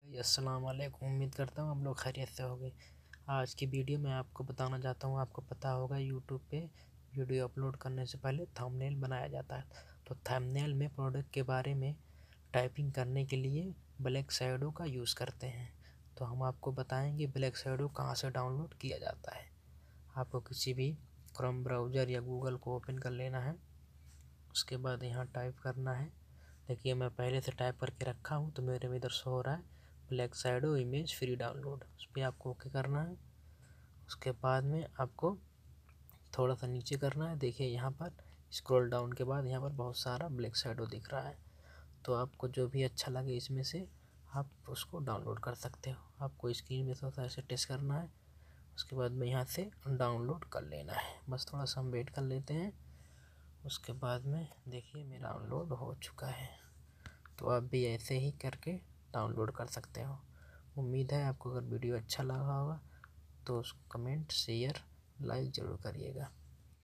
अस्सलाम वालेकुम। उम्मीद करता हूँ आप लोग खैरियत से होंगे। आज की वीडियो में आपको बताना चाहता हूँ, आपको पता होगा यूट्यूब पे वीडियो अपलोड करने से पहले थंबनेल बनाया जाता है। तो थंबनेल में प्रोडक्ट के बारे में टाइपिंग करने के लिए ब्लैक शैडो का यूज़ करते हैं। तो हम आपको बताएंगे ब्लैक शैडो कहाँ से डाउनलोड किया जाता है। आपको किसी भी क्रोम ब्राउज़र या गूगल को ओपन कर लेना है। उसके बाद यहाँ टाइप करना है। देखिए मैं पहले से टाइप करके रखा हूँ तो मेरे में इधर शो हो रहा है black shadow image free download. उस पर आपको ओके करना है। उसके बाद में आपको थोड़ा सा नीचे करना है। देखिए यहाँ पर स्क्रॉल डाउन के बाद यहाँ पर बहुत सारा ब्लैक शैडो दिख रहा है। तो आपको जो भी अच्छा लगे इसमें से आप उसको डाउनलोड कर सकते हो। आपको स्क्रीन में थोड़ा सा ऐसे टेस्ट करना है। उसके बाद में यहाँ से डाउनलोड कर लेना है। बस थोड़ा सा हम वेट कर लेते हैं। उसके बाद में देखिए मेरा डाउनलोड हो चुका है। तो आप भी ऐसे ही करके डाउनलोड कर सकते हो। उम्मीद है आपको अगर वीडियो अच्छा लगा होगा तो उसको कमेंट शेयर लाइक ज़रूर करिएगा।